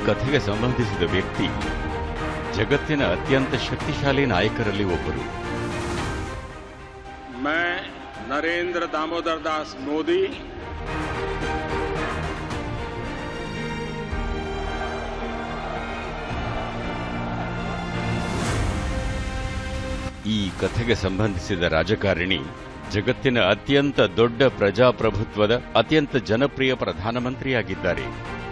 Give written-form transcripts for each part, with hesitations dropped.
ಕಥೆಗೆ ಸಂಬಂಧಿಸಿದ ವ್ಯಕ್ತಿ ಜಗತ್ತಿನ ಅತ್ಯಂತ ಶಕ್ತಿಶಾಲಿ ನಾಯಕರಲ್ಲಿ ಒಬ್ಬರು. मैं नरेंद्र दामोदर दास मोदी ಈ ಕಥೆಗೆ ಸಂಬಂಧಿಸಿದ ರಾಜಕಾರಣಿ ಜಗತ್ತಿನ ಅತ್ಯಂತ ದೊಡ್ಡ ಪ್ರಜಾಪ್ರಭುತ್ವದ ಅತ್ಯಂತ ಜನಪ್ರಿಯ ಪ್ರಧಾನಮಂತ್ರಿಯಾಗಿದ್ದಾರೆ.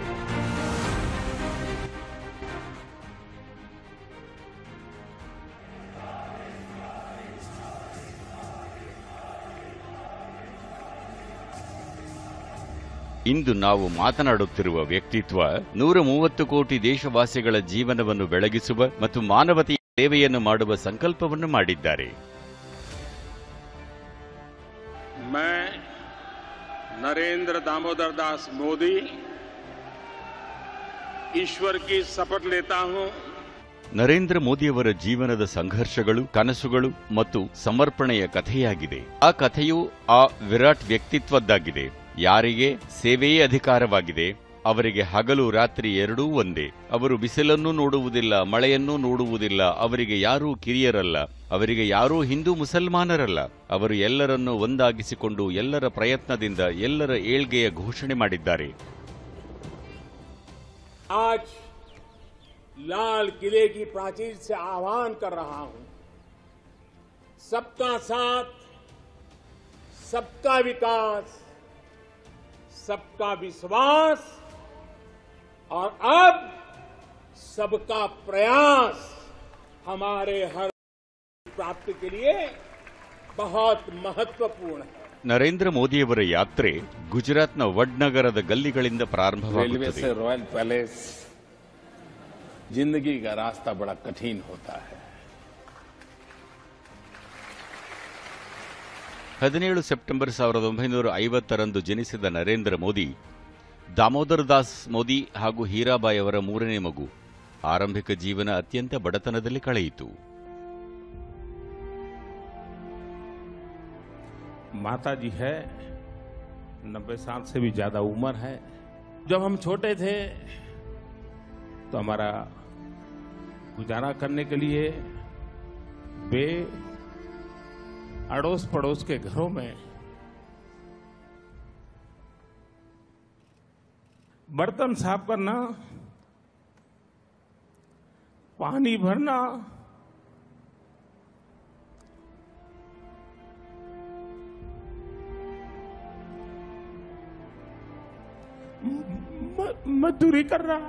ಇಂದು ನಾವು ಮಾತನಾಡುತ್ತಿರುವ ವ್ಯಕ್ತಿತ್ವ 130 ಕೋಟಿ ದೇಶವಾಸಿಗಳ ಜೀವನವನ್ನು ಬೆಳಗಿಸುವ ಮತ್ತು ಮಾನವತೆಯ ಸೇವೆಯನ್ನು ಮಾಡುವ ಸಂಕಲ್ಪವನ್ನು ಮಾಡಿದ್ದಾರೆ. मैं नरेंद्र दामोदर दास मोदी ईश्वर की शपथ लेता हूं. ನರೇಂದ್ರ ಮೋದಿಯವರ ಜೀವನದ ಸಂಘರ್ಷಗಳು, ಕನಸುಗಳು ಮತ್ತು ಸಮರ್ಪಣೆಯ ಕಥೆಯಾಗಿದೆ. ಆ ಕಥೆಯು ಆ ವಿರಾಟ್ ವ್ಯಕ್ತಿತ್ವದ್ದಾಗಿದೆ. ಯಾರಿಗೆ ಸೇವೆಯೇ ಅಧಿಕಾರವಾಗಿದೆ, ಅವರಿಗೆ ಹಗಲು ರಾತ್ರಿ ಎರಡೂ ಒಂದೇ. ಅವರು ಬಿಸಿಲನ್ನೂ ನೋಡುವುದಿಲ್ಲ, ಮಳೆಯನ್ನೂ ನೋಡುವುದಿಲ್ಲ. ಅವರಿಗೆ ಯಾರೂ ಕಿರಿಯರಲ್ಲ, ಅವರಿಗೆ ಯಾರೂ ಹಿಂದೂ ಮುಸಲ್ಮಾನರಲ್ಲ. ಅವರು ಎಲ್ಲರನ್ನೂ ಒಂದಾಗಿಸಿಕೊಂಡು ಎಲ್ಲರ ಪ್ರಯತ್ನದಿಂದ ಎಲ್ಲರ ಏಳ್ಗೆಯ ಘೋಷಣೆ ಮಾಡಿದ್ದಾರೆ. आज लाल किले की प्राचीर से आह्वान कर रहा हूं, सबका साथ, सबका विकास, सबका विश्वास और अब सबका प्रयास हमारे हर प्राप्ति के लिए बहुत महत्वपूर्ण है. ನರೇಂದ್ರ ಮೋದಿಯವರ ಯಾತ್ರೆ ಗುಜರಾತ್ನ ವಡ್ನಗರದ ಗಲ್ಲಿಗಳಿಂದ ಪ್ರಾರಂಭವಾಗುತ್ತದೆ. रेलवे से रॉयल पैलेस जिंदगी का रास्ता बड़ा कठिन होता है. 17 ಸೆಪ್ಟೆಂಬರ್ 1950ರಂದು ಜನಿಸಿದ ನರೇಂದ್ರ ಮೋದಿ ದಾಮೋದರ್ ದಾಸ್ ಮೋದಿ ಹಾಗೂ ಹೀರಾಬಾಯಿ ಅವರ ಮೂರನೇ ಮಗು. ಆರಂಭಿಕ ಜೀವನ ಅತ್ಯಂತ ಬಡತನದಲ್ಲಿ ಕಳೆಯಿತು. माता जी है, 90 साल से भी ज्यादा उम्र है. जब हम छोटे थे तो हमारा गुजारा करने के लिए वे अड़ोस पड़ोस के घरों में बर्तन साफ करना, पानी भरना, मजदूरी कर रहा.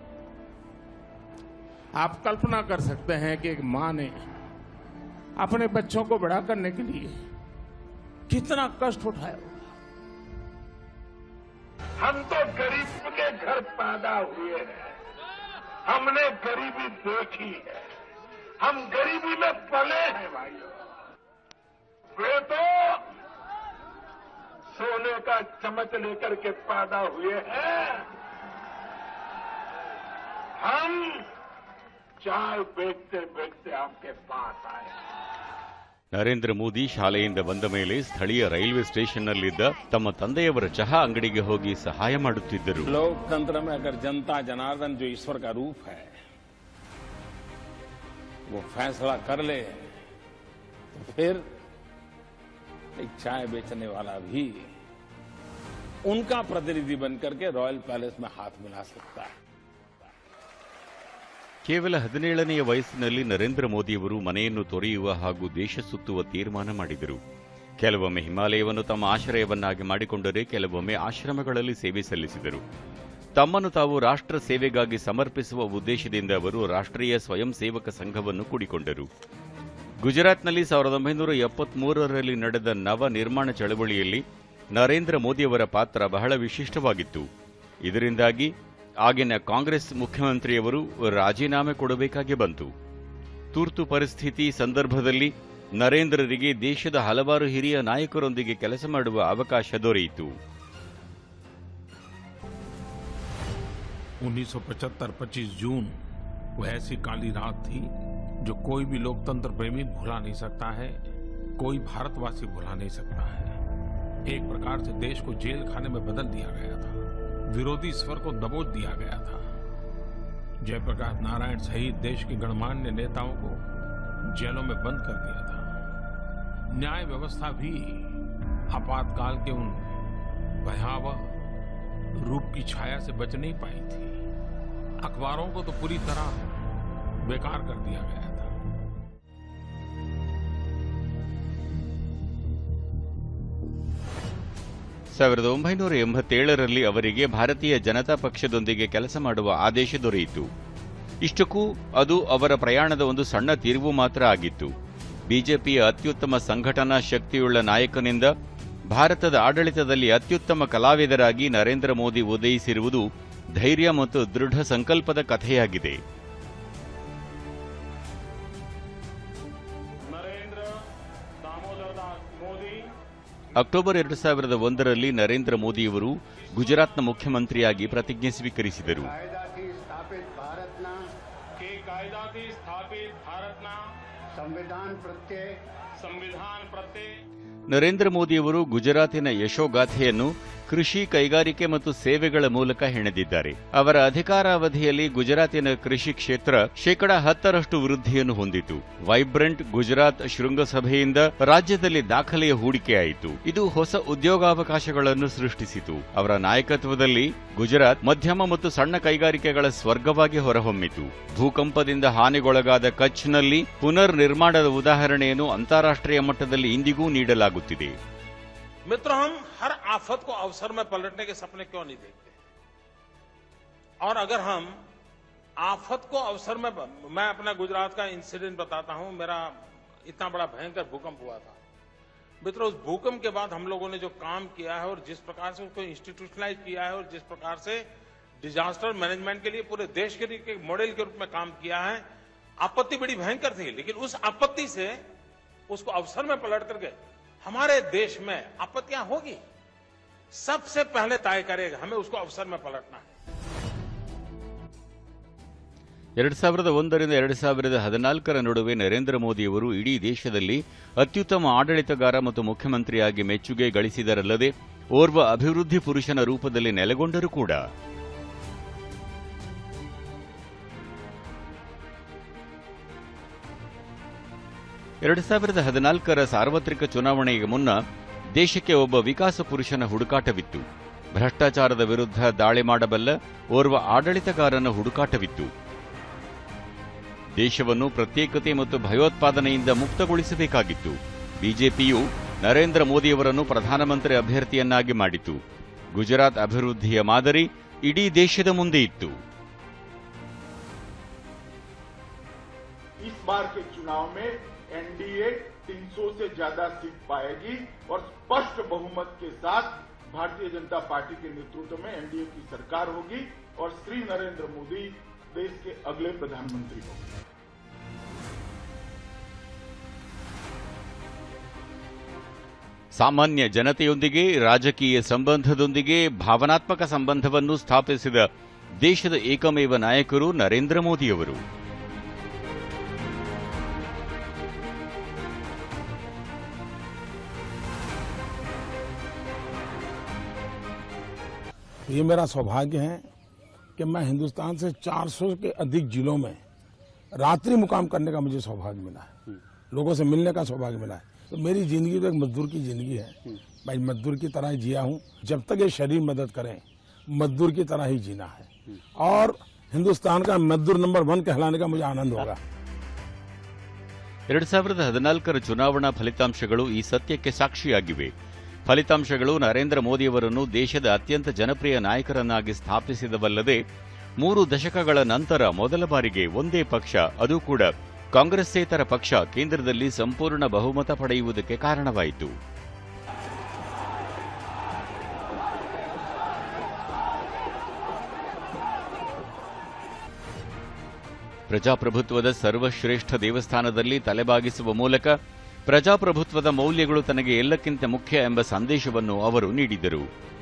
आप कल्पना कर सकते हैं कि एक मां ने अपने बच्चों को बड़ा करने के लिए कितना कष्ट उठाया होगा. हम तो गरीब के घर पैदा हुए हैं, हमने गरीबी देखी है, हम गरीबी में पले हैं भाइयों. वे तो सोने का चम्मच लेकर के पैदा हुए हैं, हम चाय बेचते बेचते आपके पास आए. ನರೇಂದ್ರ ಮೋದಿ ಶಾಲೆಯಿಂದ ಬಂದ ಮೇಲೆ ಸ್ಥಳೀಯ ರೈಲ್ವೆ ಸ್ಟೇಷನ್ನಲ್ಲಿದ್ದ ತಮ್ಮ ತಂದೆಯವರ ಚಹಾ ಅಂಗಡಿಗೆ ಹೋಗಿ ಸಹಾಯ ಮಾಡುತ್ತಿದ್ದರು. लोकतंत्र में अगर जनता जनार्दन जो ईश्वर का रूप है वो फैसला कर ले तो फिर एक चाय बेचने वाला भी उनका प्रतिनिधि बनकर के रॉयल पैलेस में हाथ मिला सकता है. ಕೇವಲ 17ನೆಯ ವಯಸ್ಸಿನಲ್ಲಿ ನರೇಂದ್ರ ಮೋದಿಯವರು ಮನೆಯನ್ನು ತೊರೆಯುವ ಹಾಗೂ ದೇಶ ಸುತ್ತುವ ತೀರ್ಮಾನ ಮಾಡಿದರು. ಕೆಲವೊಮ್ಮೆ ಹಿಮಾಲಯವನ್ನು ತಮ್ಮ ಆಶ್ರಯವನ್ನಾಗಿ ಮಾಡಿಕೊಂಡರೆ ಕೆಲವೊಮ್ಮೆ ಆಶ್ರಮಗಳಲ್ಲಿ ಸೇವೆ ಸಲ್ಲಿಸಿದರು. ತಮ್ಮನ್ನು ತಾವು ರಾಷ್ಟ್ರ ಸೇವೆಗಾಗಿ ಸಮರ್ಪಿಸುವ ಉದ್ದೇಶದಿಂದ ಅವರು ರಾಷ್ಟ್ರೀಯ ಸ್ವಯಂ ಸೇವಕ ಸಂಘವನ್ನು ಕೂಡಿಕೊಂಡರು. ಗುಜರಾತ್ನಲ್ಲಿ 1973ರಲ್ಲಿ ನಡೆದ ನವ ನಿರ್ಮಾಣ ಚಳವಳಿಯಲ್ಲಿ ನರೇಂದ್ರ ಮೋದಿಯವರ ಪಾತ್ರ ಬಹಳ ವಿಶಿಷ್ಟವಾಗಿತ್ತು. ಇದರಿಂದಾಗಿ ಆಗಿನ ಕಾಂಗ್ರೆಸ್ ಮುಖ್ಯಮಂತ್ರಿಯವರು ರಾಜೀನಾಮೆ ಕೊಡಬೇಕಾಗಿ ಬಂತು. ತುರ್ತು ಪರಿಸ್ಥಿತಿ ಸಂದರ್ಭದಲ್ಲಿ ನರೇಂದ್ರರಿಗೆ ದೇಶದ ಹಲವಾರು ಹಿರಿಯ ನಾಯಕರೊಂದಿಗೆ ಕೆಲಸ ಮಾಡುವ ಅವಕಾಶ ದೊರೆಯಿತು. 1975 25 जून वो ऐसी काली रात थी जो कोई भी लोकतंत्र प्रेमी भुला नहीं सकता है, कोई भारतवासी भुला नहीं सकता है. एक प्रकार से देश को जेल खाने में बदल दिया गया था, विरोधी स्वर को दबोच दिया गया था. जयप्रकाश नारायण सहित देश के गणमान्य नेताओं को जेलों में बंद कर दिया था। न्याय व्यवस्था भी आपातकाल के उन भयावह रूप की छाया से बच नहीं पाई थी। अखबारों को तो पूरी तरह बेकार कर दिया गया था। ಸಾವಿರದ 1987ರಲ್ಲಿ ಅವರಿಗೆ ಭಾರತೀಯ ಜನತಾ ಪಕ್ಷದೊಂದಿಗೆ ಕೆಲಸ ಮಾಡುವ ಆದೇಶ ದೊರೆಯಿತು. ಇಷ್ಟಕ್ಕೂ ಅದು ಅವರ ಪ್ರಯಾಣದ ಒಂದು ಸಣ್ಣ ತಿರುವು ಮಾತ್ರ ಆಗಿತ್ತು. ಬಿಜೆಪಿಯ ಅತ್ಯುತ್ತಮ ಸಂಘಟನಾ ಶಕ್ತಿಯುಳ್ಳ ನಾಯಕನಿಂದ ಭಾರತದ ಆಡಳಿತದಲ್ಲಿ ಅತ್ಯುತ್ತಮ ಕಲಾವಿದರಾಗಿ ನರೇಂದ್ರ ಮೋದಿ ಉದಯಿಸಿರುವುದು ಧೈರ್ಯ ಮತ್ತು ದೃಢ ಸಂಕಲ್ಪದ ಕಥೆಯಾಗಿದೆ. ಅಕ್ಟೋಬರ್ 2001ರಲ್ಲಿ ನರೇಂದ್ರ ಮೋದಿಯವರು ಗುಜರಾತ್ನ ಮುಖ್ಯಮಂತ್ರಿಯಾಗಿ ಪ್ರತಿಜ್ಞೆ ಸ್ವೀಕರಿಸಿದರು. ನರೇಂದ್ರ ಮೋದಿಯವರು ಗುಜರಾತಿನ ಯಶೋಗಾಥೆಯನ್ನು ಕೃಷಿ, ಕೈಗಾರಿಕೆ ಮತ್ತು ಸೇವೆಗಳ ಮೂಲಕ ಹೆಣೆದಿದ್ದಾರೆ. ಅವರ ಅಧಿಕಾರಾವಧಿಯಲ್ಲಿ ಗುಜರಾತಿನ ಕೃಷಿ ಕ್ಷೇತ್ರ 10% ವೃದ್ಧಿಯನ್ನು ಹೊಂದಿತು. ವೈಬ್ರೆಂಟ್ ಗುಜರಾತ್ ಶೃಂಗಸಭೆಯಿಂದ ರಾಜ್ಯದಲ್ಲಿ ದಾಖಲೆಯ ಹೂಡಿಕೆಯಾಯಿತು. ಇದು ಹೊಸ ಉದ್ಯೋಗಾವಕಾಶಗಳನ್ನು ಸೃಷ್ಟಿಸಿತು. ಅವರ ನಾಯಕತ್ವದಲ್ಲಿ ಗುಜರಾತ್ ಮಧ್ಯಮ ಮತ್ತು ಸಣ್ಣ ಕೈಗಾರಿಕೆಗಳ ಸ್ವರ್ಗವಾಗಿ ಹೊರಹೊಮ್ಮಿತು. ಭೂಕಂಪದಿಂದ ಹಾನಿಗೊಳಗಾದ ಕಚ್ನಲ್ಲಿ ಪುನರ್ ನಿರ್ಮಾಣದ ಉದಾಹರಣೆಯನ್ನು ಅಂತಾರಾಷ್ಟ್ರೀಯ ಮಟ್ಟದಲ್ಲಿ ಇಂದಿಗೂ ನೀಡಲಾಗುತ್ತಿದೆ. मित्रों, हम हर आफत को अवसर में पलटने के सपने क्यों नहीं देखते? और अगर हम आफत को अवसर में, मैं अपना गुजरात का इंसिडेंट बताता हूं. मेरा इतना बड़ा भयंकर भूकंप हुआ था. मित्रों, उस भूकंप के बाद हम लोगों ने जो काम किया है और जिस प्रकार से उसको इंस्टीट्यूशनलाइज किया है और जिस प्रकार से डिजास्टर मैनेजमेंट के लिए पूरे देश के लिए मॉडल के रूप में काम किया है. आपत्ति बड़ी भयंकर थी, लेकिन उस आपत्ति से उसको अवसर में पलट करके हमारे देश में आपत्तियां होगी, सबसे पहले तय करेगा हमें उसको अवसर में पलटना है. 2001ರಿಂದ 2014ರ ನಡುವೆ ನರೇಂದ್ರ ಮೋದಿಯವರು ಇಡೀ ದೇಶದಲ್ಲಿ ಅತ್ಯುತ್ತಮ ಆಡಳಿತಗಾರ ಮತ್ತು ಮುಖ್ಯಮಂತ್ರಿಯಾಗಿ ಮೆಚ್ಚುಗೆ ಗಳಿಸಿದರಲ್ಲದೆ ಓರ್ವ ಅಭಿವೃದ್ಧಿ ಪುರುಷನ ರೂಪದಲ್ಲಿ ನೆಲೆಗೊಂಡರು ಕೂಡ. ಎರಡು 2014ರ ಸಾರ್ವತ್ರಿಕ ಚುನಾವಣೆಗೆ ಮುನ್ನ ದೇಶಕ್ಕೆ ಒಬ್ಬ ವಿಕಾಸ ಪುರುಷನ ಹುಡುಕಾಟವಿತ್ತು. ಭ್ರಷ್ಟಾಚಾರದ ವಿರುದ್ಧ ದಾಳಿ ಮಾಡಬಲ್ಲ ಓರ್ವ ಆಡಳಿತಗಾರನ ಹುಡುಕಾಟವಿತ್ತು. ದೇಶವನ್ನು ಪ್ರತ್ಯೇಕತೆ ಮತ್ತು ಭಯೋತ್ಪಾದನೆಯಿಂದ ಮುಕ್ತಗೊಳಿಸಬೇಕಾಗಿತ್ತು. ಬಿಜೆಪಿಯು ನರೇಂದ್ರ ಮೋದಿಯವರನ್ನು ಪ್ರಧಾನಮಂತ್ರಿ ಅಭ್ಯರ್ಥಿಯನ್ನಾಗಿ ಮಾಡಿತು. ಗುಜರಾತ್ ಅಭಿವೃದ್ಧಿಯ ಮಾದರಿ ಇಡೀ ದೇಶದ ಮುಂದೆ ಇತ್ತು. इस बार के चुनाव में एनडीए 300 से ज्यादा सीट पाएगी और स्पष्ट बहुमत के साथ भारतीय जनता पार्टी के नेतृत्व में एनडीए की सरकार होगी और श्री नरेंद्र मोदी देश के अगले प्रधानमंत्री होंगे. ಸಾಮಾನ್ಯ ಜನತೆಯೊಂದಿಗೆ ರಾಜಕೀಯ ಸಂಬಂಧದೊಂದಿಗೆ ಭಾವನಾತ್ಮಕ ಸಂಬಂಧವನ್ನು ಸ್ಥಾಪಿಸಿದ ದೇಶದ ಏಕಮೇವ ನಾಯಕರು ನರೇಂದ್ರ ಮೋದಿಯವರು. ये मेरा सौभाग्य है कि मैं हिंदुस्तान से 400 के अधिक जिलों में रात्रि मुकाम करने का मुझे सौभाग्य मिला है. लोगों से मिलने का सौभाग्य मिला है. तो मेरी जिंदगी तो एक मजदूर की जिंदगी है. मैं मजदूर की तरह ही जिया हूँ. जब तक ये शरीर मदद करें, मजदूर की तरह ही जीना है. और हिंदुस्तान का मजदूर नंबर 1 कहलाने का मुझे आनंद होगा. 2014ರ ಚುನಾವಣಾ ಫಲಿತಾಂಶಗಳು ಈ ಸತ್ಯಕ್ಕೆ ಸಾಕ್ಷಿಯಾಗಿವೆ. ಫಲಿತಾಂಶಗಳು ನರೇಂದ್ರ ಮೋದಿಯವರನ್ನು ದೇಶದ ಅತ್ಯಂತ ಜನಪ್ರಿಯ ನಾಯಕರನ್ನಾಗಿ ಸ್ಥಾಪಿಸಿದವಲ್ಲದೆ 3 ದಶಕಗಳ ನಂತರ ಮೊದಲ ಬಾರಿಗೆ ಒಂದೇ ಪಕ್ಷ, ಅದು ಕೂಡ ಕಾಂಗ್ರೆಸ್ಸೇತರ ಪಕ್ಷ, ಕೇಂದ್ರದಲ್ಲಿ ಸಂಪೂರ್ಣ ಬಹುಮತ ಪಡೆಯುವುದಕ್ಕೆ ಕಾರಣವಾಯಿತು. ಪ್ರಜಾಪ್ರಭುತ್ವದ ಸರ್ವಶ್ರೇಷ್ಠ ದೇವಸ್ಥಾನದಲ್ಲಿ ತಲೆಬಾಗಿಸುವ ಮೂಲಕ ಪ್ರಜಾಪ್ರಭುತ್ವದ ಮೌಲ್ಯಗಳು ತನಗೆ ಎಲ್ಲಕ್ಕಿಂತ ಮುಖ್ಯ ಎಂಬ ಸಂದೇಶವನ್ನು ಅವರು ನೀಡಿದರು.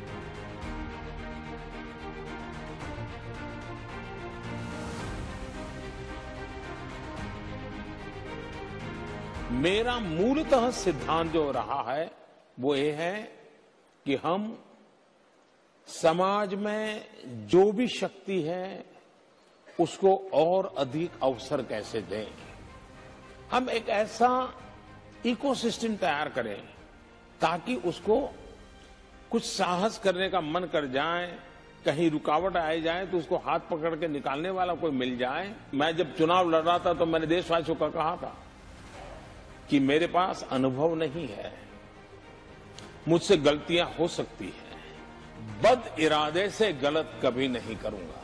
मेरा मूलतः सिद्धांत जो रहा है वो ये है कि हम समाज में जो भी शक्ति है उसको और अधिक अवसर कैसे दें। हम एक ऐसा इकोसिस्टम तैयार करें ताकि उसको कुछ साहस करने का मन कर जाए, कहीं रुकावट आ जाए तो उसको हाथ पकड़ के निकालने वाला कोई मिल जाए। मैं जब चुनाव लड़ रहा था तो मैंने देशवासियों को कहा था कि मेरे पास अनुभव नहीं है, मुझसे गलतियां हो सकती हैं, बद इरादे से गलत कभी नहीं करूंगा।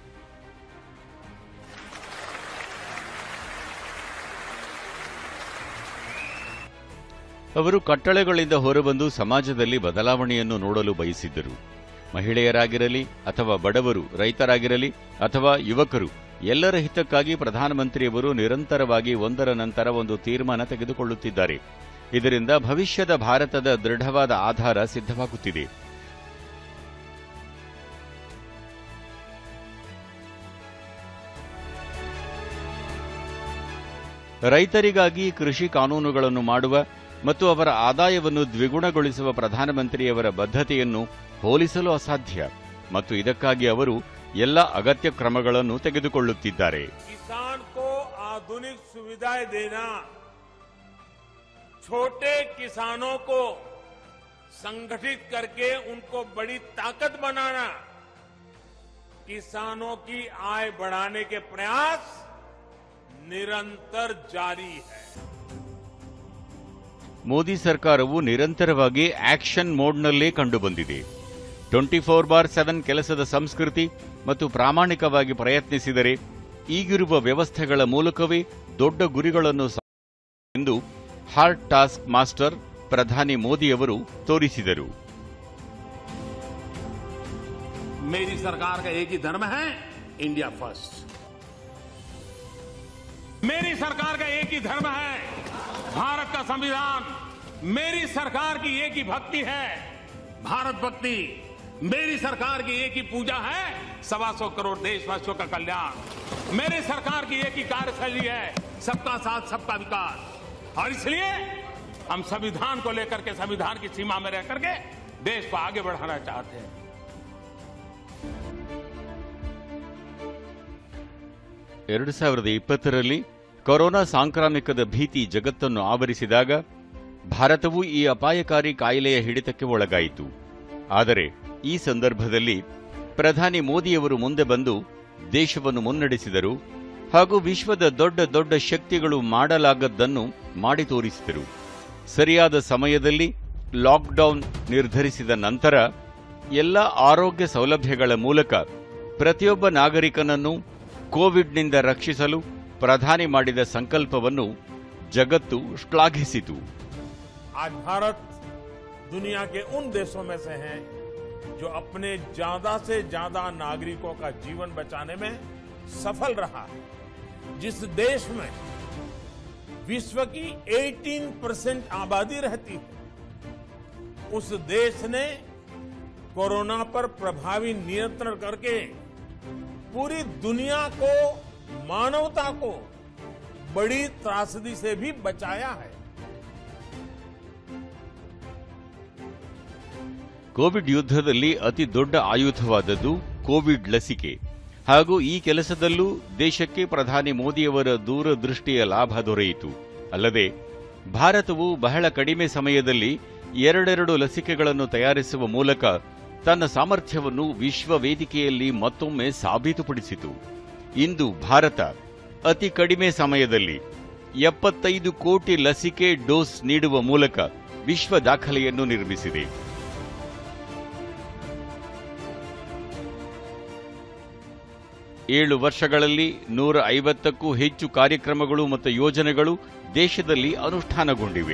ಅವರು ಕಟ್ಟಳೆಗಳಿಂದ ಹೊರಬಂದು ಸಮಾಜದಲ್ಲಿ ಬದಲಾವಣೆಯನ್ನು ನೋಡಲು ಬಯಸಿದ್ದರು. ಮಹಿಳೆಯರಾಗಿರಲಿ ಅಥವಾ ಬಡವರು, ರೈತರಾಗಿರಲಿ ಅಥವಾ ಯುವಕರು, ಎಲ್ಲರ ಹಿತಕ್ಕಾಗಿ ಪ್ರಧಾನಮಂತ್ರಿಯವರು ನಿರಂತರವಾಗಿ ಒಂದರ ನಂತರ ಒಂದು ತೀರ್ಮಾನ ತೆಗೆದುಕೊಳ್ಳುತ್ತಿದ್ದಾರೆ. ಇದರಿಂದ ಭವಿಷ್ಯದ ಭಾರತದ ದೃಢವಾದ ಆಧಾರ ಸಿದ್ಧವಾಗುತ್ತಿದೆ. ರೈತರಿಗಾಗಿ ಕೃಷಿ ಕಾನೂನುಗಳನ್ನು ಮಾಡುವ ಮತ್ತು ಅವರ ಆದಾಯವನ್ನು ದ್ವಿಗುಣಗೊಳಿಸುವ ಪ್ರಧಾನಮಂತ್ರಿಯವರ ಬದ್ಧತೆಯನ್ನು ಹೋಲಿಸಲು ಅಸಾಧ್ಯ ಮತ್ತು ಇದಕ್ಕಾಗಿ ಅವರು ಎಲ್ಲ ಅಗತ್ಯ ಕ್ರಮಗಳನ್ನು ತೆಗೆದುಕೊಳ್ಳುತ್ತಿದ್ದಾರೆ. ಕಿಸಾನ್ ಕೋ ಆಧುನಿಕ ಸುವಿಧಾएं देना, छोटे किसानों को संगठित करके उनको बड़ी ताकत बनाना, किसानों की आय बढ़ाने के प्रयास निरंतर जारी है. ಮೋದಿ ಸರ್ಕಾರವು ನಿರಂತರವಾಗಿ ಆಕ್ಷನ್ ಮೋಡ್ನಲ್ಲೇ ಕಂಡುಬಂದಿದೆ. 24/7 ಕೆಲಸದ ಸಂಸ್ಕೃತಿ ಮತ್ತು ಪ್ರಾಮಾಣಿಕವಾಗಿ ಪ್ರಯತ್ನಿಸಿದರೆ ಈಗಿರುವ ವ್ಯವಸ್ಥೆಗಳ ಮೂಲಕವೇ ದೊಡ್ಡ ಗುರಿಗಳನ್ನು ಎಂದು ಹಾರ್ಡ್ ಟಾಸ್ಕ್ ಮಾಸ್ಟರ್ ಪ್ರಧಾನಿ ಮೋದಿಯವರು ತೋರಿಸಿದರು. मेरी सरकार का एक ही धर्म है, इंडिया फर्स्ट. मेरी सरकार का एक ही धर्म है, भारत का संविधान. मेरी सरकार की एक ही भक्ति है, भारत भक्ति. मेरी सरकार की एक ही पूजा है, 125 करोड़ देशवासियों का कल्याण. मेरी सरकार की एक ही कार्यशैली है, सबका साथ सबका विकास. और इसलिए हम संविधान को लेकर के, संविधान की सीमा में रह करके देश को आगे बढ़ाना चाहते हैं. 2020ರಲ್ಲಿ ಕೊರೋನಾ ಸಾಂಕ್ರಾಮಿಕದ ಭೀತಿ ಜಗತ್ತನ್ನು ಆವರಿಸಿದಾಗ ಭಾರತವು ಈ ಅಪಾಯಕಾರಿ ಕಾಯಿಲೆಯ ಹಿಡಿತಕ್ಕೆ ಒಳಗಾಯಿತು. ಆದರೆ ಈ ಸಂದರ್ಭದಲ್ಲಿ ಪ್ರಧಾನಿ ಮೋದಿಯವರು ಮುಂದೆ ಬಂದು ದೇಶವನ್ನು ಮುನ್ನಡೆಸಿದರು ಹಾಗೂ ವಿಶ್ವದ ದೊಡ್ಡ ದೊಡ್ಡ ಶಕ್ತಿಗಳು ಮಾಡಲಾಗದ್ದನ್ನು ಮಾಡಿ ತೋರಿಸಿದರು. ಸರಿಯಾದ ಸಮಯದಲ್ಲಿ ಲಾಕ್ಡೌನ್ ನಿರ್ಧರಿಸಿದ ನಂತರ ಎಲ್ಲ ಆರೋಗ್ಯ ಸೌಲಭ್ಯಗಳ ಮೂಲಕ ಪ್ರತಿಯೊಬ್ಬ ನಾಗರಿಕನನ್ನು ಕೋವಿಡ್ನಿಂದ ರಕ್ಷಿಸಲು ಪ್ರಧಾನಿ ಮಾಡಿದ ಸಂಕಲ್ಪವನ್ನು ಜಗತ್ತು ಶ್ಲಾಘಿಸಿತು. आज भारत दुनिया के उन देशों में से है जो अपने ज्यादा से ज्यादा नागरिकों का जीवन बचाने में सफल रहा है. जिस देश में विश्व की 18% आबादी रहती है, उस देश ने कोरोना पर प्रभावी नियंत्रण करके पूरी दुनिया को, मानवता को बड़ी त्रासदी से भी बचाया है. ಕೋವಿಡ್ ಯುದ್ಧದಲ್ಲಿ ಅತಿ ದೊಡ್ಡ ಆಯುಧವಾದದ್ದು ಕೋವಿಡ್ ಲಸಿಕೆ ಹಾಗೂ ಈ ಕೆಲಸದಲ್ಲೂ ದೇಶಕ್ಕೆ ಪ್ರಧಾನಿ ಮೋದಿಯವರ ದೂರದೃಷ್ಟಿಯ ಲಾಭ ದೊರೆಯಿತು. ಅಲ್ಲದೆ ಭಾರತವು ಬಹಳ ಕಡಿಮೆ ಸಮಯದಲ್ಲಿ 2 ಲಸಿಕೆಗಳನ್ನು ತಯಾರಿಸುವ ಮೂಲಕ ತನ್ನ ಸಾಮರ್ಥ್ಯವನ್ನು ವಿಶ್ವ ವೇದಿಕೆಯಲ್ಲಿ ಮತ್ತೊಮ್ಮೆ ಸಾಬೀತುಪಡಿಸಿತು. ಇಂದು ಭಾರತ ಅತಿ ಕಡಿಮೆ ಸಮಯದಲ್ಲಿ 75 ಕೋಟಿ ಲಸಿಕೆ ಡೋಸ್ ನೀಡುವ ಮೂಲಕ ವಿಶ್ವ ದಾಖಲೆಯನ್ನು ನಿರ್ಮಿಸಿದೆ. ಏಳು ವರ್ಷಗಳಲ್ಲಿ 150ಕ್ಕೂ ಹೆಚ್ಚು ಕಾರ್ಯಕ್ರಮಗಳು ಮತ್ತು ಯೋಜನೆಗಳು ದೇಶದಲ್ಲಿ ಅನುಷ್ಠಾನಗೊಂಡಿವೆ.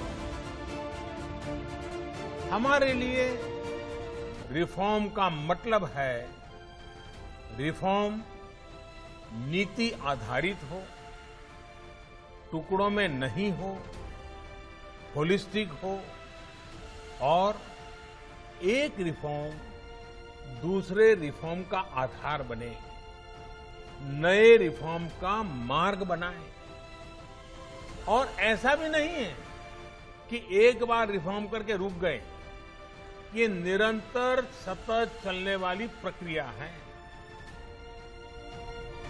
हमारे लिए रिफॉर्म का मतलब है रिफॉर्म नीति आधारित हो, टुकड़ों में नहीं हो, होलिस्टिक हो और एक रिफॉर्म दूसरे रिफॉर्म का आधार बने, नए रिफॉर्म का मार्ग बनाए. और ऐसा भी नहीं है कि एक बार रिफॉर्म करके रुक गए. ये निरंतर सतत चलने वाली प्रक्रिया है.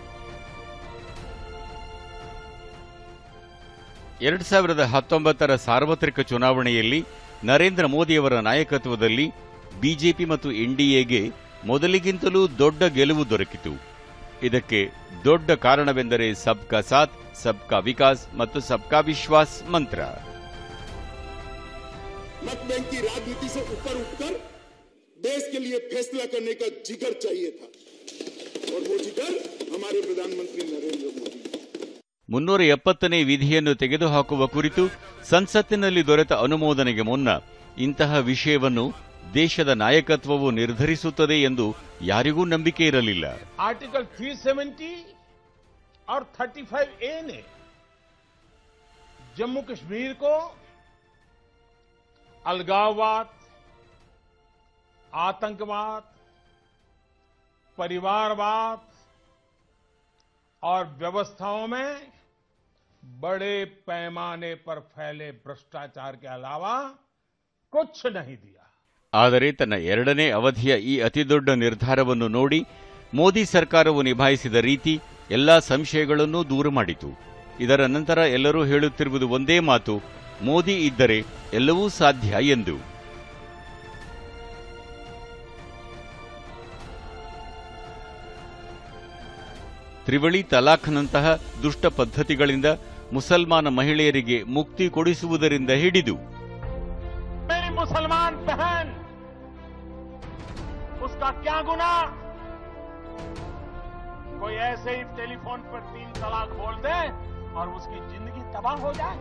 2019 ಸಾರ್ವತ್ರಿಕ ಚುನಾವಣೆಯಲ್ಲಿ ನರೇಂದ್ರ ಮೋದಿಯವರ ನಾಯಕತ್ವದಲ್ಲಿ ಬಿಜೆಪಿ ಮತ್ತು ಎನ್ಡಿಎಗೆ ಮೊದಲಿಗಿಂತಲೂ ದೊಡ್ಡ ಗೆಲುವು ದೊರಕಿತು. ಇದಕ್ಕೆ ದೊಡ್ಡ ಕಾರಣವೆಂದರೆ ಸಬ್ಕಾ ಸಾಥ್, ಸಬ್ಕಾ ವಿಕಾಸ್ ಮತ್ತು ಸಬ್ಕಾ ವಿಶ್ವಾಸ್ ಮಂತ್ರ. मत बैंक की राजनीति से ऊपर उठकर देश के लिए फैसला करने का जिगर चाहिए था और वो जिगर हमारे प्रधानमंत्री नरेंद्र मोदी. 370ನೇ ವಿಧಿಯನ್ನು ತೆಗೆದುಹಾಕುವ ಕುರಿತು ಸಂಸತ್ತಿನಲ್ಲಿ ದೊರೆತ ಅನುಮೋದನೆಗೆ ಮುನ್ನ ಇಂತಹ ವಿಷಯವನ್ನು ದೇಶದ ನಾಯಕತ್ವವು ನಿರ್ಧರಿಸುತ್ತದೆ ಎಂದು ಯಾರಿಗೂ ನಂಬಿಕೆ ಇರಲಿಲ್ಲ. आर्टिकल 370 और 35A ने जम्मू कश्मीर को अलगाववाद, आतंकवाद, परिवारवाद और व्यवस्थाओं में बड़े पैमाने पर फैले भ्रष्टाचार के अलावा कुछ नहीं दिया. ಆದರೆ ತನ್ನ 2ನೇ ಅವಧಿಯ ಈ ಅತಿದೊಡ್ಡ ನಿರ್ಧಾರವನ್ನು ನೋಡಿ ಮೋದಿ ಸರ್ಕಾರವು ನಿಭಾಯಿಸಿದ ರೀತಿ ಎಲ್ಲಾ ಸಂಶಯಗಳನ್ನು ದೂರ ಮಾಡಿತು. ಇದರ ನಂತರ ಎಲ್ಲರೂ ಹೇಳುತ್ತಿರುವುದು ಒಂದೇ ಮಾತು, ಮೋದಿ ಇದ್ದರೆ ಎಲ್ಲವೂ ಸಾಧ್ಯ ಎಂದು. ತ್ರಿವಳಿ ತಲಾಖ್ನಂತಹ ದುಷ್ಟ ಪದ್ಧತಿಗಳಿಂದ ಮುಸಲ್ಮಾನ ಮಹಿಳೆಯರಿಗೆ ಮುಕ್ತಿ ಕೊಡಿಸುವುದರಿಂದ ಹಿಡಿದು मेरी मुसलमान बहन, उसका क्या गुनाह? कोई ऐसे ही टेलीफोन पर 3 तलाक बोल दे और उसकी जिंदगी तबाह हो जाए?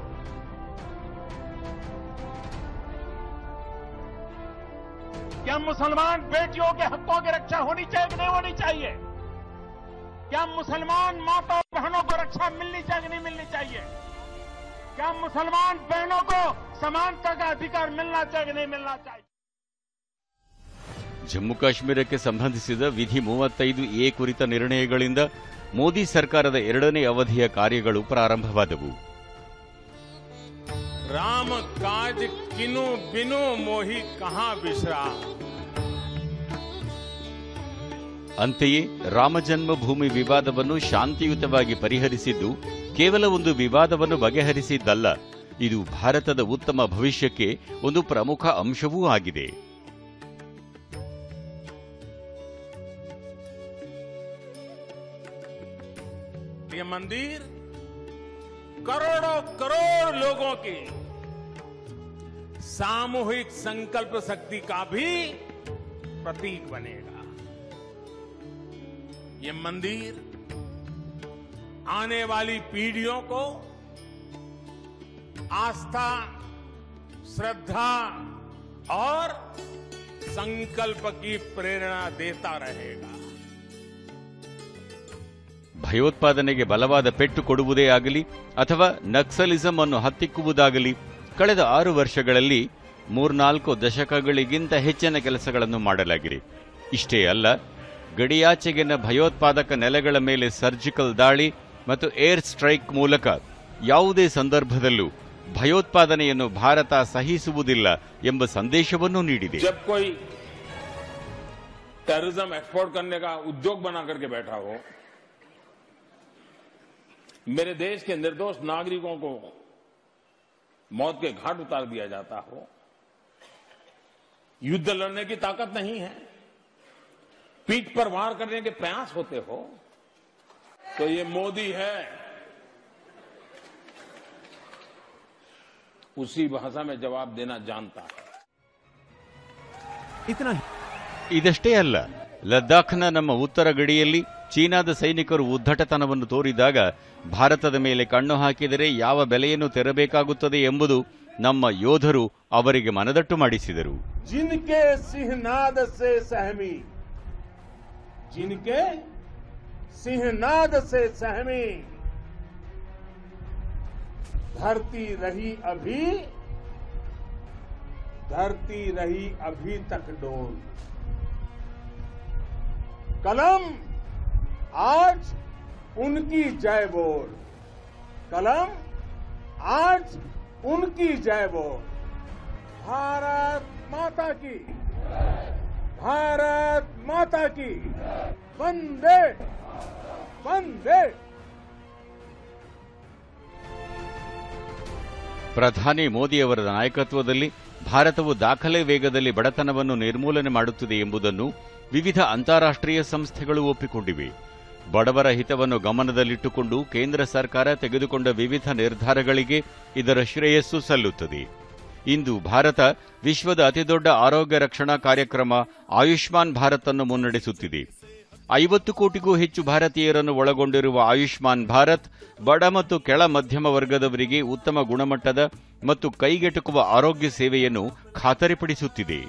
क्या मुसलमान बेटियों के हकों की रक्षा होनी चाहिए कि नहीं होनी चाहिए? क्या मुसलमान माताओं बहनों को रक्षा मिलनी चाहिए कि नहीं मिलनी चाहिए? क्या मुसलमान बहनों को समानता का अधिकार मिलना चाहिए कि नहीं मिलना चाहिए? ಜಮ್ಮು ಕಾಶ್ಮೀರಕ್ಕೆ ಸಂಬಂಧಿಸಿದ ವಿಧಿ 35A ಕುರಿತ ನಿರ್ಣಯಗಳಿಂದ ಮೋದಿ ಸರ್ಕಾರದ 2ನೇ ಅವಧಿಯ ಕಾರ್ಯಗಳು ಪ್ರಾರಂಭವಾದವು. राम काज किनु बिनु मोहि कहां बिसरा. ಅಂತೆಯೇ ರಾಮಜನ್ಮಭೂಮಿ ವಿವಾದವನ್ನು ಶಾಂತಿಯುತವಾಗಿ ಪರಿಹರಿಸಿದ್ದು ಕೇವಲ ಒಂದು ವಿವಾದವನ್ನು ಬಗೆಹರಿಸಿದ್ದಲ್ಲ, ಇದು ಭಾರತದ ಉತ್ತಮ ಭವಿಷ್ಯಕ್ಕೆ ಒಂದು ಪ್ರಮುಖ ಅಂಶವೂ ಆಗಿದೆ. ये मंदिर करोड़ों करोड़ लोगों की सामूहिक संकल्प शक्ति का भी प्रतीक बनेगा. ये मंदिर आने वाली पीढ़ियों को आस्था, श्रद्धा और संकल्प की प्रेरणा देता रहेगा. ಭಯೋತ್ಪಾದನೆಗೆ ಬಲವಾದ ಪೆಟ್ಟು ಕೊಡುವುದೇ ಆಗಲಿ ಅಥವಾ ನಕ್ಸಲಿಸಂ ಅನ್ನು ಹತ್ತಿಕ್ಕುವುದಾಗಲಿ ಕಳೆದ 6 ವರ್ಷಗಳಲ್ಲಿ 3-4 ದಶಕಗಳಿಗಿಂತ ಹೆಚ್ಚಿನ ಕೆಲಸಗಳನ್ನು ಮಾಡಲಾಗಿದೆ. ಇಷ್ಟೇ ಅಲ್ಲ, ಗಡಿಯಾಚೆಗಿನ ಭಯೋತ್ಪಾದಕ ನೆಲೆಗಳ ಮೇಲೆ ಸರ್ಜಿಕಲ್ ದಾಳಿ ಮತ್ತು ಏರ್ ಸ್ಟ್ರೈಕ್ ಮೂಲಕ ಯಾವುದೇ ಸಂದರ್ಭದಲ್ಲೂ ಭಯೋತ್ಪಾದನೆಯನ್ನು ಭಾರತ ಸಹಿಸುವುದಿಲ್ಲ ಎಂಬ ಸಂದೇಶವನ್ನು ನೀಡಿದೆ. जब कोई टेररिज्म एक्सपोर्ट करने का उद्योग बना करके बैठा हो, मेरे देश के निर्दोष नागरिकों को मौत के घाट उतार दिया जाता हो, युद्ध लड़ने की ताकत नहीं है, पीठ पर वार करने के प्रयास होते हो, तो ये मोदी है उसी भाषा में जवाब देना जानता है. इतना ಇದಷ್ಟೇ ಅಲ್ಲ, ಲದ್ದಾಖ್ನ ನಮ್ಮ ಉತ್ತರ ಗಡಿಯಲ್ಲಿ ಚೀನಾದ ಸೈನಿಕರು ಉದ್ದಟತನವನ್ನು ತೋರಿದಾಗ ಭಾರತದ ಮೇಲೆ ಕಣ್ಣು ಹಾಕಿದರೆ ಯಾವ ಬೆಲೆಯನ್ನು ತೆರಬೇಕಾಗುತ್ತದೆ ಎಂಬುದು ನಮ್ಮ ಯೋಧರು ಅವರಿಗೆ ಮನದಟ್ಟು ಮಾಡಿಸಿದರು. जिनके सिंहनाद से सहमी, जिनके सिंहनाद से सहमी धरती रही अभी तक डोल. कलम आज उनकी जय बोल, कलम आज उनकी जय बोल. भारत माता की, भारत माता की, वंदे वंदे. ಪ್ರಧಾನಿ ಮೋದಿಯವರ ನಾಯಕತ್ವದಲ್ಲಿ ಭಾರತವು ದಾಖಲೆ ವೇಗದಲ್ಲಿ ಬಡತನವನ್ನು ನಿರ್ಮೂಲನೆ ಮಾಡುತ್ತಿದೆ ಎಂಬುದನ್ನು ವಿವಿಧ ಅಂತಾರಾಷ್ಟ್ರೀಯ ಸಂಸ್ಥೆಗಳು ಒಪ್ಪಿಕೊಂಡಿವೆ. ಬಡವರ ಹಿತವನ್ನು ಗಮನದಲ್ಲಿಟ್ಟುಕೊಂಡು ಕೇಂದ್ರ ಸರ್ಕಾರ ತೆಗೆದುಕೊಂಡ ವಿವಿಧ ನಿರ್ಧಾರಗಳಿಗೆ ಇದರ ಶ್ರೇಯಸ್ಸು ಸಲ್ಲುತ್ತದೆ. ಇಂದು ಭಾರತ ವಿಶ್ವದ ಅತಿದೊಡ್ಡ ಆರೋಗ್ಯ ರಕ್ಷಣಾ ಕಾರ್ಯಕ್ರಮ ಆಯುಷ್ಮಾನ್ ಭಾರತ್ ಅನ್ನು ಮುನ್ನಡೆಸುತ್ತಿದೆ. 50 ಕೋಟಿಗೂ ಹೆಚ್ಚು ಭಾರತೀಯರನ್ನು ಒಳಗೊಂಡಿರುವ ಆಯುಷ್ಮಾನ್ ಭಾರತ್ ಬಡ ಮತ್ತು ಕೆಳ ಮಧ್ಯಮ ವರ್ಗದವರಿಗೆ ಉತ್ತಮ ಗುಣಮಟ್ಟದ ಮತ್ತು ಕೈಗೆಟುಕುವ ಆರೋಗ್ಯ ಸೇವೆಯನ್ನು ಖಾತರಿಪಡಿಸುತ್ತಿದೆ.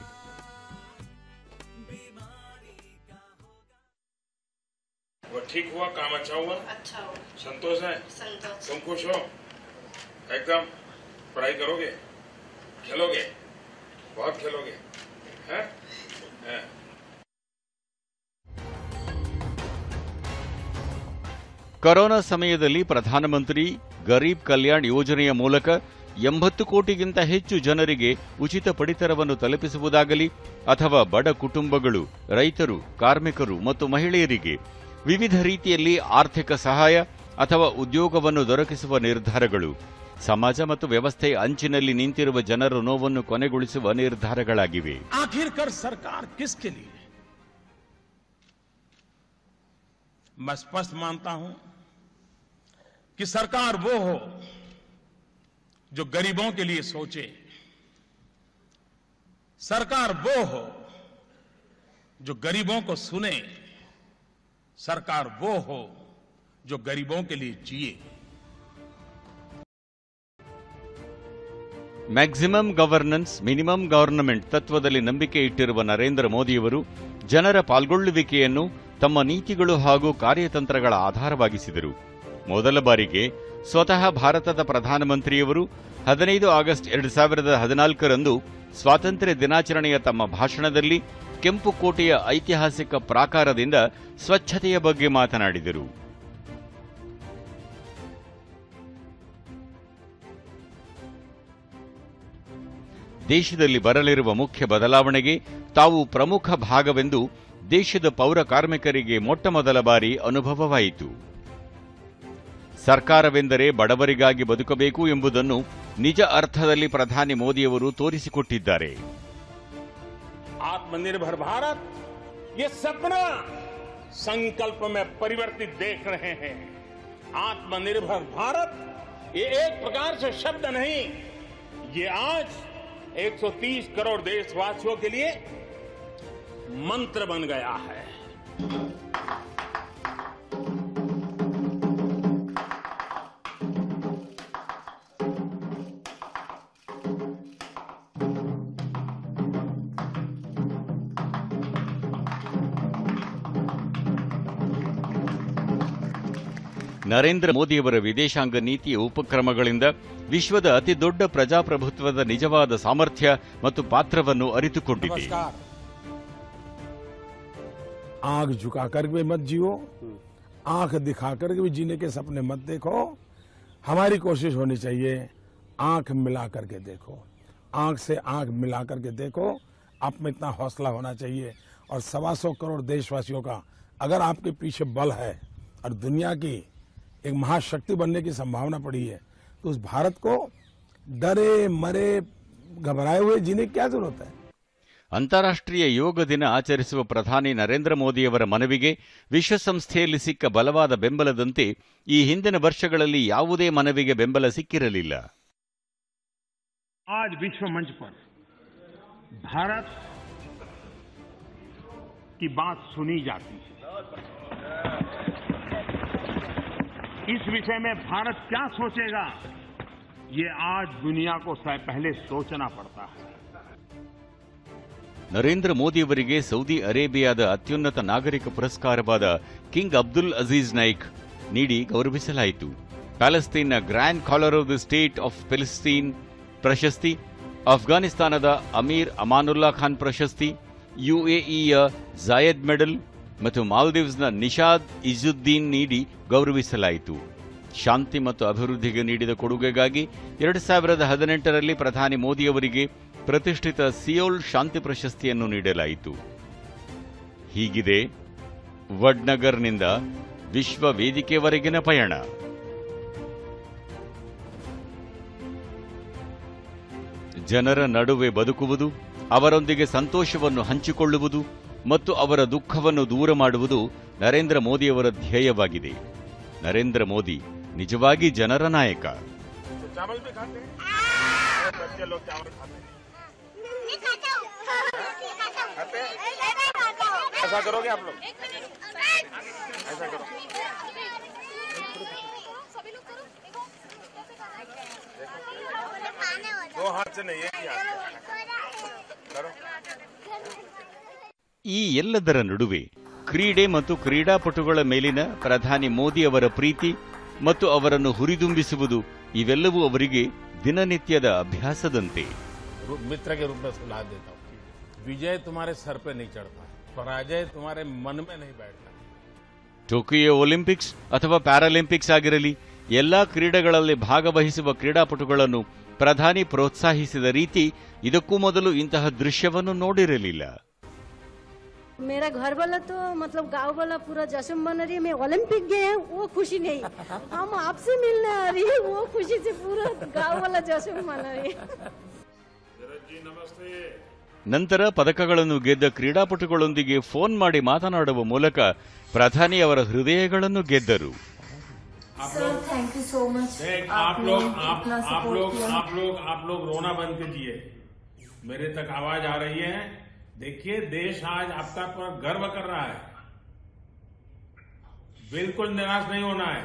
ठीक हुआ, काम अच्छा हुआ, संतोष है, तुम खुश हो एकदम? पढ़ाई करोगे, खेलोगे, बहुत खेलोगे, हैं? ಕೊರೋನಾ ಸಮಯದಲ್ಲಿ ಪ್ರಧಾನಮಂತ್ರಿ ಗರೀಬ್ ಕಲ್ಯಾಣ್ ಯೋಜನೆಯ ಮೂಲಕ 80 ಕೋಟಿಗಿಂತ ಹೆಚ್ಚು ಜನರಿಗೆ ಉಚಿತ ಪಡಿತರವನ್ನು ತಲುಪಿಸುವುದಾಗಲಿ ಅಥವಾ ಬಡ ಕುಟುಂಬಗಳು, ರೈತರು, ಕಾರ್ಮಿಕರು ಮತ್ತು ಮಹಿಳೆಯರಿಗೆ ವಿವಿಧ ರೀತಿಯಲ್ಲಿ ಆರ್ಥಿಕ ಸಹಾಯ ಅಥವಾ ಉದ್ಯೋಗವನ್ನು ದೊರಕಿಸುವ ನಿರ್ಧಾರಗಳು ಸಮಾಜ ಮತ್ತು ವ್ಯವಸ್ಥೆಯ ಅಂಚಿನಲ್ಲಿ ನಿಂತಿರುವ ಜನರ ನೋವನ್ನು ಕೊನೆಗೊಳಿಸುವ ನಿರ್ಧಾರಗಳಾಗಿವೆ. आखिरकार सरकार किसके लिए? मैं स्पष्ट मानता हूं कि सरकार वो हो जो गरीबों के लिए सोचे, सरकार वो हो जो गरीबों को सुने, सरकार वो हो जो गरीबों के लिए जिए. ಮ್ಯಾಕ್ಸಿಮಮ್ ಗವರ್ನೆನ್ಸ್ ಮಿನಿಮಮ್ ಗವರ್ನಮೆಂಟ್ ತತ್ವದಲ್ಲಿ ನಂಬಿಕೆ ಇಟ್ಟಿರುವ ನರೇಂದ್ರ ಮೋದಿಯವರು ಜನರ ಪಾಲ್ಗೊಳ್ಳುವಿಕೆಯನ್ನು ತಮ್ಮ ನೀತಿಗಳು ಹಾಗೂ ಕಾರ್ಯತಂತ್ರಗಳ ಆಧಾರವಾಗಿಸಿದರು. ಮೊದಲ ಬಾರಿಗೆ ಸ್ವತಃ ಭಾರತದ ಪ್ರಧಾನಮಂತ್ರಿಯವರು 15 ಆಗಸ್ಟ್ 2014ರಂದು ಸ್ವಾತಂತ್ರ್ಯ ದಿನಾಚರಣೆಯ ತಮ್ಮ ಭಾಷಣದಲ್ಲಿ ಕೆಂಪು ಕೋಟೆಯ ಐತಿಹಾಸಿಕ ಪ್ರಾಕಾರದಿಂದ ಸ್ವಚ್ಛತೆಯ ಬಗ್ಗೆ ಮಾತನಾಡಿದರು. ದೇಶದಲ್ಲಿ ಬರಲಿರುವ ಮುಖ್ಯ ಬದಲಾವಣೆಗೆ ತಾವು ಪ್ರಮುಖ ಭಾಗವೆಂದು ದೇಶದ ಪೌರ ಕಾರ್ಮಿಕರಿಗೆ ಮೊಟ್ಟಮೊದಲ ಬಾರಿ ಅನುಭವವಾಯಿತು. ಸರ್ಕಾರವೆಂದರೆ ಬಡವರಿಗಾಗಿ ಬದುಕಬೇಕು ಎಂಬುದನ್ನು ನಿಜ ಅರ್ಥದಲ್ಲಿ ಪ್ರಧಾನಿ ಮೋದಿಯವರು ತೋರಿಸಿಕೊಟ್ಟಿದ್ದಾರೆ. आत्मनिर्भर भारत ये सपना संकल्प में परिवर्तित देख रहे हैं. आत्मनिर्भर भारत ये एक प्रकार से शब्द नहीं, ये आज 130 करोड़ देशवासियों के लिए मंत्र बन गया है. ನರೇಂದ್ರ ಮೋದಿಯವರ ವಿದೇಶಾಂಗ ನೀತಿಯ ಉಪಕ್ರಮಗಳಿಂದ ವಿಶ್ವದ ಅತಿದೊಡ್ಡ ಪ್ರಜಾಪ್ರಭುತ್ವದ ನಿಜವಾದ ಸಾಮರ್ಥ್ಯ ಮತ್ತು ಪಾತ್ರವನ್ನು ಅರಿತುಕೊಂಡಿದೆ. आंख झुकाकर भी मत जियो, आंख दिखाकर भी जीने के सपने मत देखो. हमारी कोशिश होनी चाहिए आंख मिला करके देखो, आंख से आंख मिला करके देखो. आप में इतना हौसला होना चाहिए और 125 करोड़ देशवासियों का अगर आपके पीछे बल है और दुनिया की एक महाशक्ति बनने की संभावना पड़ी है, तो उस भारत को डरे मरे घबराए हुए जीने की क्या जरूरत है. ಅಂತಾರಾಷ್ಟ್ರೀಯ ಯೋಗ ದಿನ ಆಚರಿಸುವ ಪ್ರಧಾನಿ ನರೇಂದ್ರ ಮೋದಿಯವರ ಮನವಿಗೆ ವಿಶ್ವಸಂಸ್ಥೆಯಲ್ಲಿ ಸಿಕ್ಕ ಬಲವಾದ ಬೆಂಬಲದಂತೆ ಈ ಹಿಂದಿನ ವರ್ಷಗಳಲ್ಲಿ ಯಾವುದೇ ಮನವಿಗೆ ಬೆಂಬಲ ಸಿಕ್ಕಿರಲಿಲ್ಲ. आज विश्व मंच पर भारत की बात सुनी जाती है. इस विषय में भारत क्या सोचेगा, ये आज दुनिया को पहले सोचना पड़ता है. ನರೇಂದ್ರ ಮೋದಿಯವರಿಗೆ ಸೌದಿ ಅರೇಬಿಯಾದ ಅತ್ಯುನ್ನತ ನಾಗರಿಕ ಪುರಸ್ಕಾರವಾದ ಕಿಂಗ್ ಅಬ್ದುಲ್ ಅಜೀಜ್ ನೈಕ್ ನೀಡಿ ಗೌರವಿಸಲಾಯಿತು. ಪ್ಯಾಲೆಸ್ತೈನ್ನ grand collar of the state of Palestine ಪ್ರಶಸ್ತಿ, ಅಫ್ಘಾನಿಸ್ತಾನದ ಅಮೀರ್ ಅಮಾನುಲ್ಲಾ ಖಾನ್ ಪ್ರಶಸ್ತಿ, ಯುಎಇಯ ಜಾಯದ್ ಮೆಡಲ್ ಮತ್ತು ಮಾಲ್ದೀವ್ಸ್ನ ನಿಷಾದ್ ಇಜುದ್ದೀನ್ ನೀಡಿ ಗೌರವಿಸಲಾಯಿತು. ಶಾಂತಿ ಮತ್ತು ಅಭಿವೃದ್ಧಿಗೆ ನೀಡಿದ ಕೊಡುಗೆಗಾಗಿ 2018ರಲ್ಲಿ ಪ್ರಧಾನಿ ಮೋದಿಯವರಿಗೆ ಪ್ರತಿಷ್ಠಿತ ಸಿಯೋಲ್ ಶಾಂತಿ ಪ್ರಶಸ್ತಿಯನ್ನು ನೀಡಲಾಯಿತು. ಹೀಗಿದೆ ವಡ್ನಗರ್ನಿಂದ ವಿಶ್ವ ವೇದಿಕೆವರೆಗಿನ ಪಯಣ. ಜನರ ನಡುವೆ ಬದುಕುವುದು, ಅವರೊಂದಿಗೆ ಸಂತೋಷವನ್ನು ಹಂಚಿಕೊಳ್ಳುವುದು ಮತ್ತು ಅವರ ದುಃಖವನ್ನು ದೂರ ಮಾಡುವುದು ನರೇಂದ್ರ ಮೋದಿಯವರ ಧ್ಯೇಯವಾಗಿದೆ. ನರೇಂದ್ರ ಮೋದಿ ನಿಜವಾಗಿ ಜನರ ನಾಯಕ. ಈ ಎಲ್ಲದರ ನಡುವೆ ಕ್ರೀಡೆ ಮತ್ತು ಕ್ರೀಡಾಪಟುಗಳ ಮೇಲಿನ ಪ್ರಧಾನಿ ಮೋದಿ ಅವರ ಪ್ರೀತಿ ಮತ್ತು ಅವರನ್ನು ಹುರಿದುಂಬಿಸುವುದು ಇವೆಲ್ಲವೂ ಅವರಿಗೆ ದಿನನಿತ್ಯದ ಅಭ್ಯಾಸದಂತೆ. मित्र के रूप में सलाह देता हूँ, विजय तुम्हारे सर पे नहीं चढ़ता, पराजय तुम्हारे मन में नहीं बैठता. ಟೋಕಿಯೋ ಒಲಿಂಪಿಕ್ಸ್ ಅಥವಾ ಪ್ಯಾರಾಲಿಂಪಿಕ್ಸ್ ಆಗಿರಲಿ, ಎಲ್ಲಾ ಕ್ರೀಡೆಗಳಲ್ಲಿ ಭಾಗವಹಿಸುವ ಕ್ರೀಡಾಪಟುಗಳನ್ನು ಪ್ರಧಾನಿ ಪ್ರೋತ್ಸಾಹಿಸಿದ ರೀತಿ ಇದಕ್ಕೂ ಮೊದಲು ಇಂತಹ ದೃಶ್ಯವನ್ನು ನೋಡಿರಲಿಲ್ಲ. मेरा घर वाला तो मतलब गांव वाला पूरा जश्न मना रही है. मैं ओलंपिक गए हैं वो खुशी नहीं, हम आपसे मिलने आ रही है वो खुशी से पूरा गांव वाला जश्न मना रही है. ನಂತರ ಪದಕಗಳನ್ನು ಗೆದ್ದ ಕ್ರೀಡಾಪಟುಗಳೊಂದಿಗೆ ಫೋನ್ ಮಾಡಿ ಮಾತನಾಡುವ ಮೂಲಕ ಪ್ರಧಾನಿ ಅವರ ಹೃದಯಗಳನ್ನು ಗೆದ್ದರು. Sir thank you so much. आप लोग रोना बंद कीजिए. मेरे तक आवाज आ रही है. देखिए, देश आज आपका पर गर्व कर रहा है. बिल्कुल निराश नहीं होना है.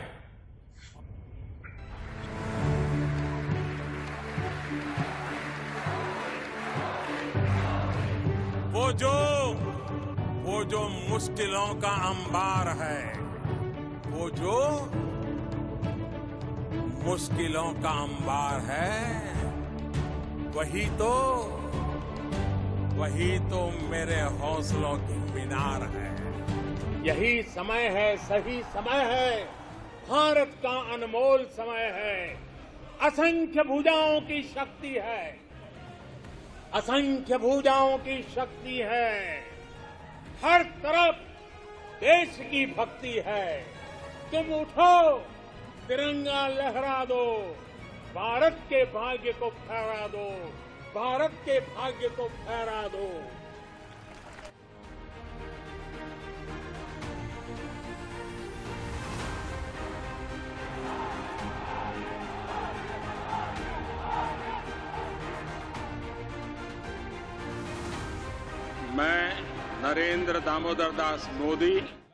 वो जो मुश्किलों का अंबार है, वो जो मुश्किलों का अंबार है, वही तो मेरे हौसलों की मीनार है. यही समय है, सही समय है, भारत का अनमोल समय है. असंख्य भुजाओं की शक्ति है, असंख्य भुजाओं की शक्ति है. हर तरफ देश की भक्ति है. तुम उठो, तिरंगा लहरा दो, भारत के भाग्य को फहरा दो, भारत के भाग्य को फहरा दो. मैं नरेंद्र दामोदर दास मोदी